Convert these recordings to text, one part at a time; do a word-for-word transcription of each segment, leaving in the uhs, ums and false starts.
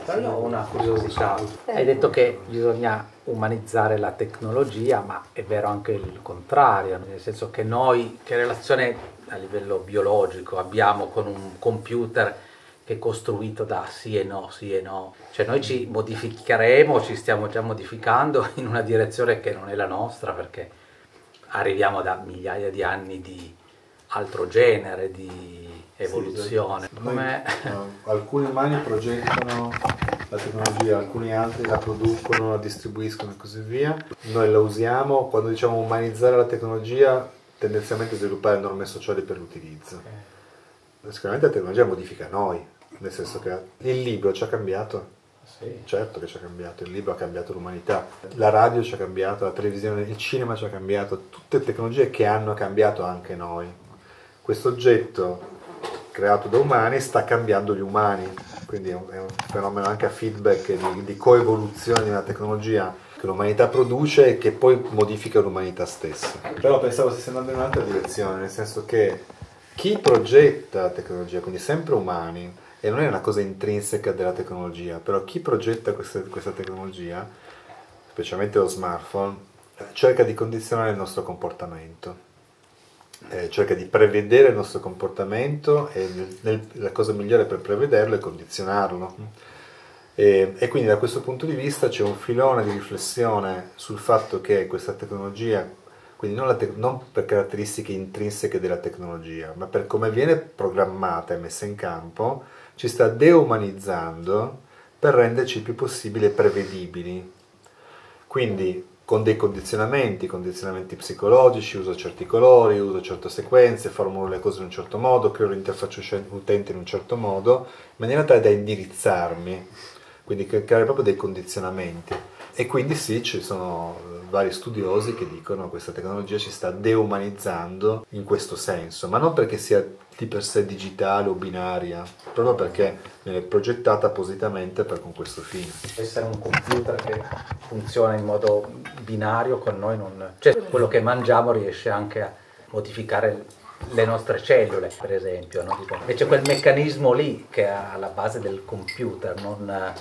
Però io ho una curiosità, hai detto che bisogna umanizzare la tecnologia, ma è vero anche il contrario, nel senso che noi, che relazione a livello biologico abbiamo con un computer che è costruito da sì e no, sì e no, cioè noi ci modificheremo, ci stiamo già modificando in una direzione che non è la nostra, perché arriviamo da migliaia di anni di altro genere, di evoluzione. Sì, Come... noi, alcuni umani progettano la tecnologia, alcuni altri la producono, la distribuiscono e così via. Noi la usiamo, quando diciamo umanizzare la tecnologia, tendenzialmente sviluppare norme sociali per l'utilizzo. Sicuramente la tecnologia modifica noi, nel senso che il libro ci ha cambiato. Sì. Certo che ci ha cambiato, il libro ha cambiato l'umanità, la radio ci ha cambiato, la televisione, il cinema ci ha cambiato, tutte tecnologie che hanno cambiato anche noi. Questo oggetto creato da umani sta cambiando gli umani, quindi è un, è un fenomeno anche a feedback di, di coevoluzione di una tecnologia che l'umanità produce e che poi modifica l'umanità stessa. Però pensavo stesse andando in un'altra direzione, nel senso che chi progetta la tecnologia, quindi sempre umani, e non è una cosa intrinseca della tecnologia, però chi progetta questa, questa tecnologia, specialmente lo smartphone, cerca di condizionare il nostro comportamento. Eh, cerca di prevedere il nostro comportamento e nel, nel, la cosa migliore per prevederlo è condizionarlo. E, e quindi da questo punto di vista c'è un filone di riflessione sul fatto che questa tecnologia, quindi non, la te- non per caratteristiche intrinseche della tecnologia, ma per come viene programmata e messa in campo, ci sta deumanizzando per renderci il più possibile prevedibili. Quindi con dei condizionamenti, condizionamenti psicologici, uso certi colori, uso certe sequenze, formulo le cose in un certo modo, creo l'interfaccia utente in un certo modo, in maniera tale da indirizzarmi, quindi creare proprio dei condizionamenti. E quindi sì, ci sono vari studiosi che dicono che questa tecnologia ci sta deumanizzando in questo senso, ma non perché sia di per sé digitale o binaria, proprio perché viene progettata appositamente per con questo fine. Essere un computer che funziona in modo binario con noi, non... cioè quello che mangiamo riesce anche a modificare le nostre cellule, per esempio, no? Invece quel meccanismo lì che è alla base del computer non...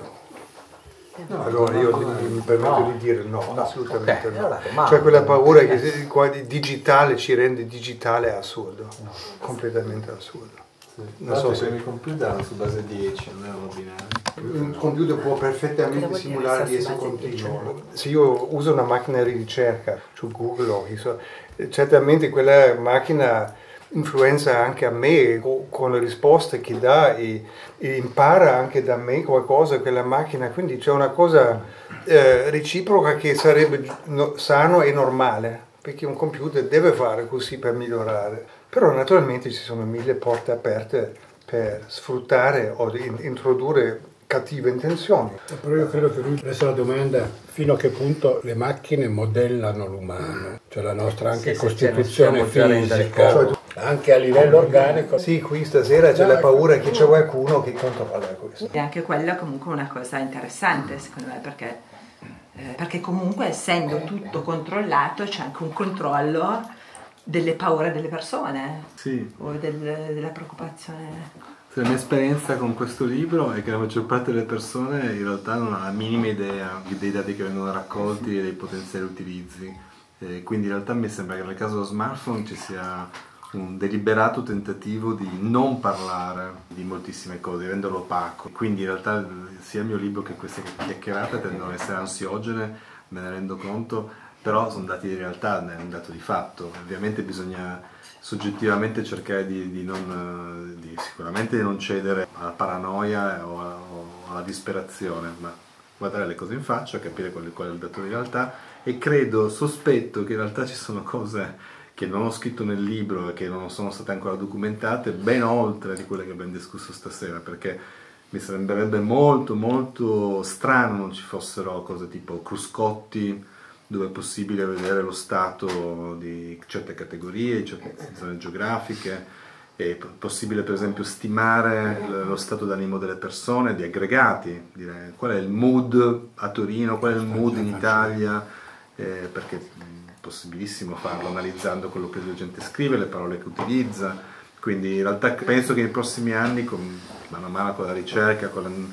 No, allora io mi permetto no. di dire no, no. assolutamente okay. no. Allora, cioè quella paura che qua di digitale ci rende digitale è assurdo, no. completamente assurdo. Sì. Non so se i computer erano su base dieci, non erano binari. Un computer può perfettamente simulare dieci continuo. Se io uso una macchina di ricerca su Google o so, certamente quella macchina influenza anche a me con le risposte che dà e, e impara anche da me qualcosa quella macchina, quindi c'è una cosa eh, reciproca che sarebbe no, sano e normale, perché un computer deve fare così per migliorare, però naturalmente ci sono mille porte aperte per sfruttare o in, introdurre cattive intenzioni. Però io credo che lui resta la domanda fino a che punto le macchine modellano l'umano, cioè la nostra anche sì, costituzione fisica, cioè, anche a livello organico. Sì, qui stasera c'è no, la paura che c'è qualcuno che controlla questo. E anche quella è comunque una cosa interessante secondo me, perché, eh, perché comunque essendo tutto controllato c'è anche un controllo delle paure delle persone sì. o del, della preoccupazione. La mia esperienza con questo libro è che la maggior parte delle persone in realtà non ha la minima idea dei dati che vengono raccolti e dei potenziali utilizzi. E quindi in realtà mi sembra che nel caso dello smartphone ci sia un deliberato tentativo di non parlare di moltissime cose, di renderlo opaco. Quindi in realtà sia il mio libro che queste chiacchierate tendono ad essere ansiogene, me ne rendo conto, però sono dati di realtà, è un dato di fatto. Ovviamente bisogna soggettivamente cercare di, di non, di, sicuramente di non cedere alla paranoia o, a, o alla disperazione, ma guardare le cose in faccia, capire qual è, qual è il dato di realtà, e credo, sospetto che in realtà ci sono cose che non ho scritto nel libro e che non sono state ancora documentate, ben oltre di quelle che abbiamo discusso stasera, perché mi sembrerebbe molto molto strano non ci fossero cose tipo cruscotti, dove è possibile vedere lo stato di certe categorie, di certe zone geografiche, è possibile per esempio stimare lo stato d'animo delle persone, di aggregati, dire qual è il mood a Torino, qual è il mood in Italia, eh, perché è possibilissimo farlo analizzando quello che la gente scrive, le parole che utilizza, quindi in realtà penso che nei prossimi anni, con, mano a mano con la ricerca, con la,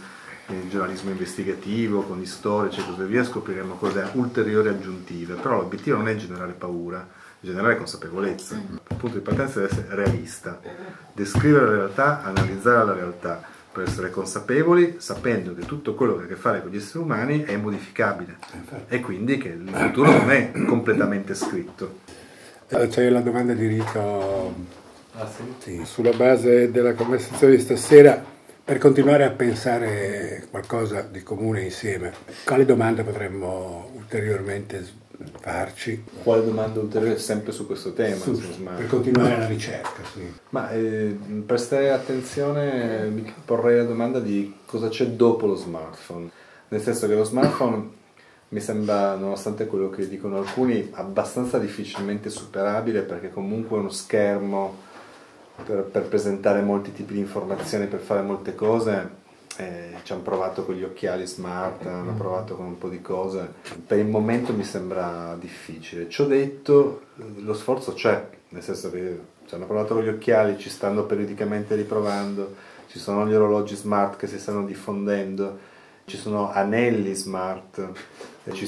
il giornalismo investigativo, con gli storici e così via, scopriremo cose ulteriori aggiuntive, però l'obiettivo non è generare paura, è generare consapevolezza. Il punto di partenza deve essere realista, descrivere la realtà, analizzare la realtà, per essere consapevoli, sapendo che tutto quello che ha a che fare con gli esseri umani è modificabile e quindi che il futuro non è completamente scritto. C'è la domanda di Rito. Ah, sì? Sì, sulla base della conversazione di stasera, per continuare a pensare qualcosa di comune insieme, quali domande potremmo ulteriormente farci? Quale domanda ulteriore sempre su questo tema? Su, per continuare la ricerca, sì. Ma eh, per stare attenzione mi porrei la domanda di cosa c'è dopo lo smartphone, nel senso che lo smartphone mi sembra, nonostante quello che dicono alcuni, abbastanza difficilmente superabile, perché comunque è uno schermo per, per presentare molti tipi di informazioni, per fare molte cose. Eh, ci hanno provato con gli occhiali smart, hanno provato con un po' di cose. Per il momento mi sembra difficile. Ciò detto, lo sforzo c'è, nel senso che ci hanno provato con gli occhiali, ci stanno periodicamente riprovando, ci sono gli orologi smart che si stanno diffondendo, ci sono anelli smart, ci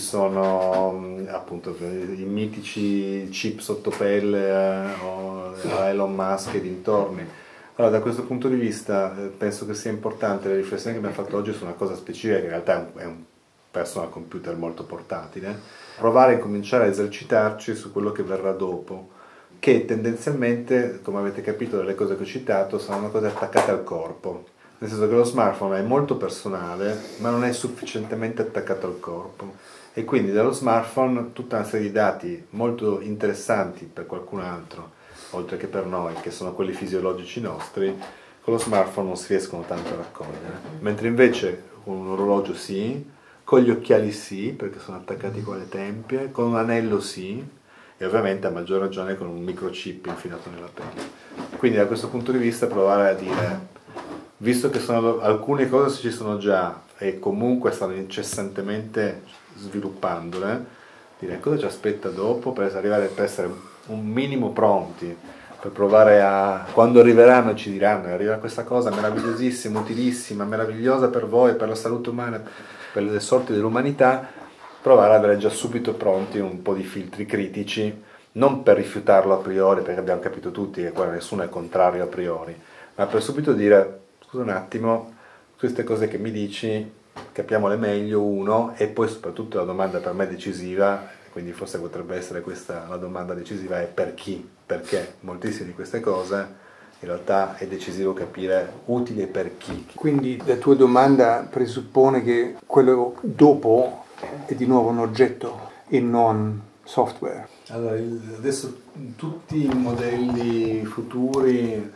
sono appunto i mitici chip sotto pelle eh, o a Elon Musk e dintorni. Allora, da questo punto di vista eh, penso che sia importante la riflessione che abbiamo fatto oggi su una cosa specifica, che in realtà è un personal computer molto portatile, provare a cominciare a esercitarci su quello che verrà dopo, che tendenzialmente, come avete capito dalle cose che ho citato, sono cose attaccate al corpo, nel senso che lo smartphone è molto personale, ma non è sufficientemente attaccato al corpo, e quindi dallo smartphone tutta una serie di dati molto interessanti per qualcun altro, oltre che per noi, che sono quelli fisiologici nostri, con lo smartphone non si riescono tanto a raccogliere. Mentre invece con un orologio sì, con gli occhiali sì, perché sono attaccati con le tempie, con un anello sì, e ovviamente a maggior ragione con un microchip infilato nella pelle. Quindi da questo punto di vista provare a dire, visto che sono, alcune cose ci sono già e comunque stanno incessantemente sviluppandole, dire cosa ci aspetta dopo per arrivare per essere un minimo pronti, per provare a, quando arriveranno ci diranno arriva questa cosa meravigliosissima, utilissima, meravigliosa per voi, per la salute umana, per le sorti dell'umanità, provare ad avere già subito pronti un po' di filtri critici, non per rifiutarlo a priori, perché abbiamo capito tutti che guarda, nessuno è contrario a priori, ma per subito dire scusa un attimo, queste cose che mi dici capiamole meglio, uno, e poi soprattutto la domanda per me decisiva, quindi forse potrebbe essere questa la domanda decisiva, è per chi, perché moltissime di queste cose in realtà è decisivo capire utile per chi. Quindi la tua domanda presuppone che quello dopo è di nuovo un oggetto e non software. Allora, adesso tutti i modelli futuri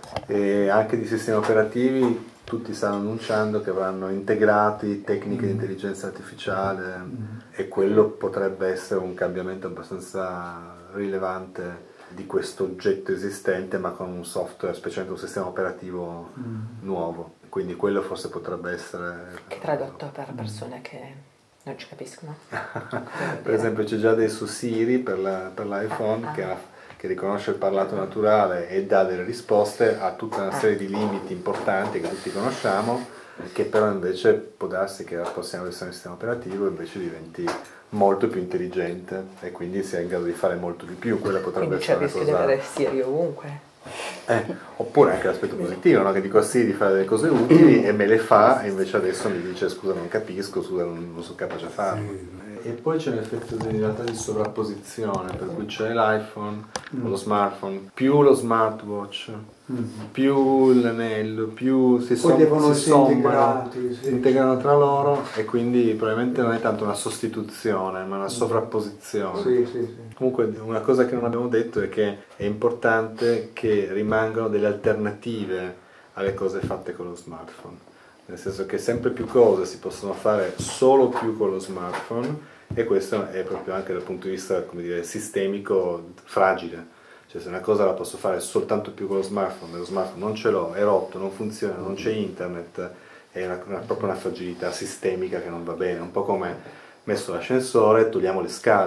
e anche di sistemi operativi, tutti stanno annunciando che avranno integrati tecniche di intelligenza artificiale, mm. e quello potrebbe essere un cambiamento abbastanza rilevante di questo oggetto esistente, ma con un software, specialmente un sistema operativo mm. nuovo. Quindi quello forse potrebbe essere... Che tradotto per persone che non ci capiscono. Per esempio c'è già adesso Siri per, la, per l'iPhone, ah. che, ha, che riconosce il parlato naturale e dà delle risposte a tutta una serie di limiti importanti che tutti conosciamo, che però invece può darsi che la prossima versione del sistema operativo invece diventi molto più intelligente e quindi sia in grado di fare molto di più. Quella potrebbe quindi essere c'è il rischio cosa... di avere Siri ovunque. Eh, oppure anche l'aspetto positivo, no? Che dico a Siri di fare delle cose utili e me le fa, e invece adesso mi dice scusa non capisco, scusa non, non sono capace a farlo. E poi c'è l'effetto di, in realtà di sovrapposizione, per cui c'è l'iPhone mm. o lo smartphone, più lo smartwatch, mm. più l'anello, più si, som- si sommano, sì. si integrano tra loro, e quindi probabilmente non è tanto una sostituzione ma una sovrapposizione. Sì, sì, sì. Comunque una cosa che non abbiamo detto è che è importante che rimangano delle alternative alle cose fatte con lo smartphone, nel senso che sempre più cose si possono fare solo più con lo smartphone, e questo è proprio anche dal punto di vista, come dire, sistemico fragile. Cioè se una cosa la posso fare soltanto più con lo smartphone, lo smartphone non ce l'ho, è rotto, non funziona, non c'è internet, è una, una, proprio una fragilità sistemica che non va bene, un po' come messo l'ascensore, togliamo le scale.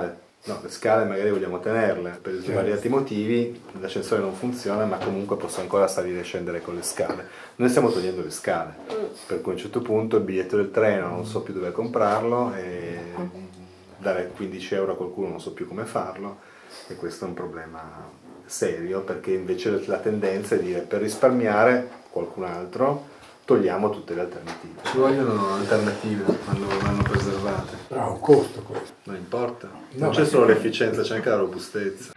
No, le scale magari vogliamo tenerle, per svariati motivi l'ascensore non funziona, ma comunque posso ancora salire e scendere con le scale. Noi stiamo togliendo le scale, per cui a un certo punto il biglietto del treno non so più dove comprarlo e dare quindici euro a qualcuno non so più come farlo, e questo è un problema serio, perché invece la tendenza è dire per risparmiare qualcun altro togliamo tutte le alternative. Ci vogliono alternative, vanno, vanno preservate. Però ha un costo questo. Non importa. No, non c'è solo l'efficienza, c'è anche la robustezza.